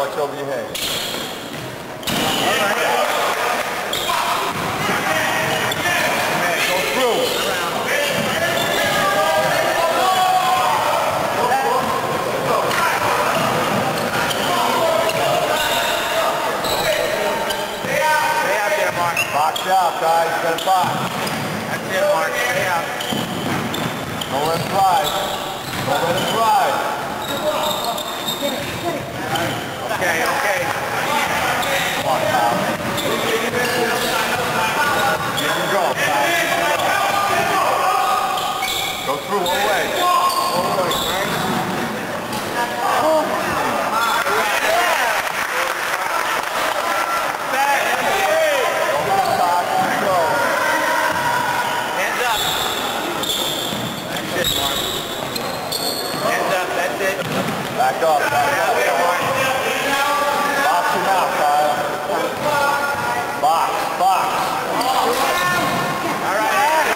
watch over your head. Man, go through. Stay out there, Mark. Box out, guys. You got a box. That's it, Mark. Stay out. Don't let it ride. Don't let it ride. Okay, okay. Come on, Kyle. You can go, Kyle. Go through one way. One way, right? Hands up. That's it, Mark. Hands up, that's it. Back up, back up. Box him out, Kyle. Box, box. All right.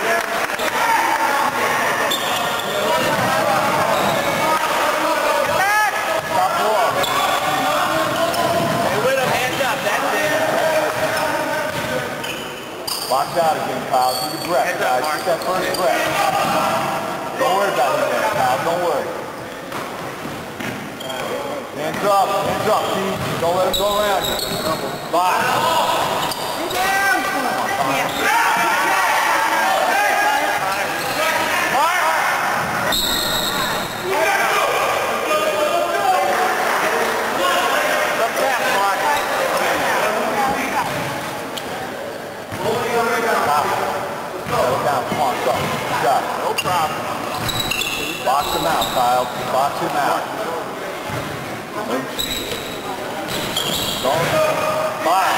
Stop walk. Stay with him, hands up, that's it. Box out again, Kyle. Take your breath, guys. Take that first breath. Don't worry about him there, Kyle. Don't worry. Hands up, Keith. Don't let him go around you. Box. No problem. Box him out, Kyle. Box him out. Don't. Box.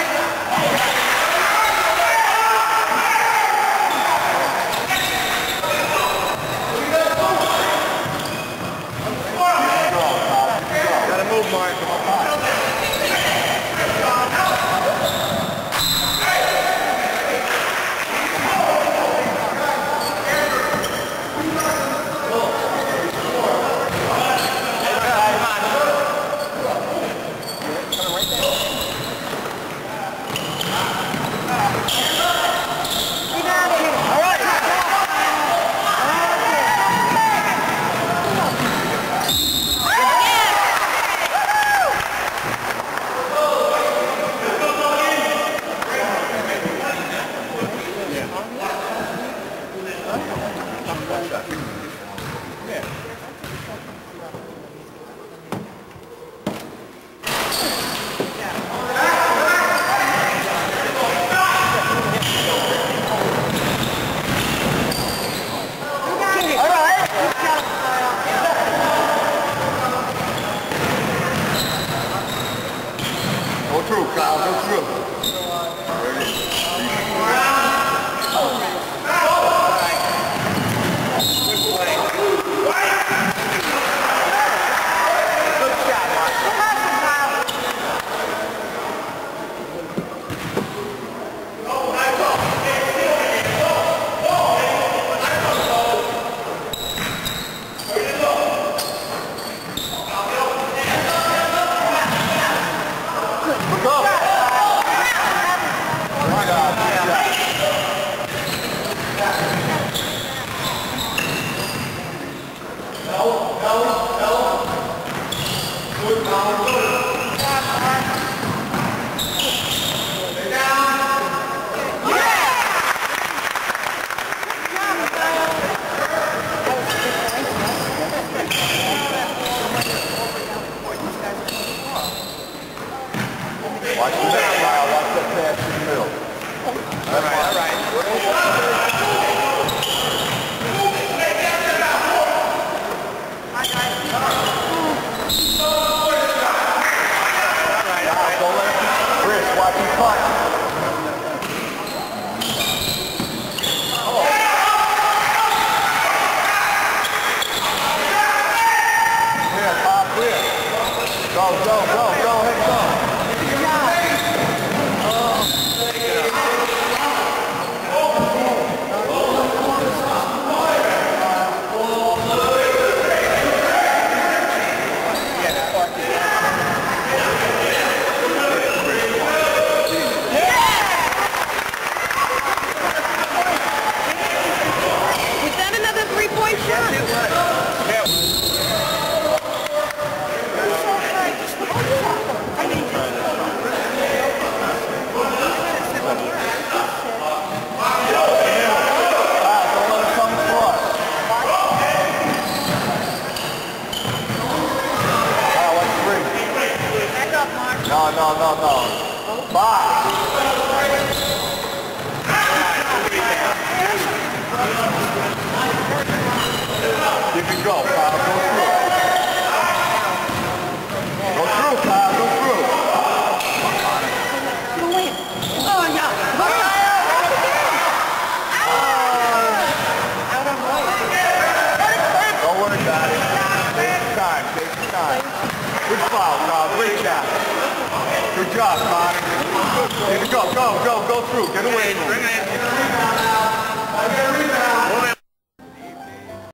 Gotta move, Mark. Go through, Kyle, go through. There it is. Good shot, Mark. Watch the next mile, watch that pass in the middle. All right, all right. Don't let him. Chris, watch him punt. Clear, Bob, clear. Go, go, go, go, ahead, go. No. Box. You can go, Kyle. Go through. Go through, Kyle. Go through. Go in. Oh, yeah. Out of way. Don't worry about it. Take your time. Good foul, Kyle. Great job. Good job, Connie. Go through. Get away.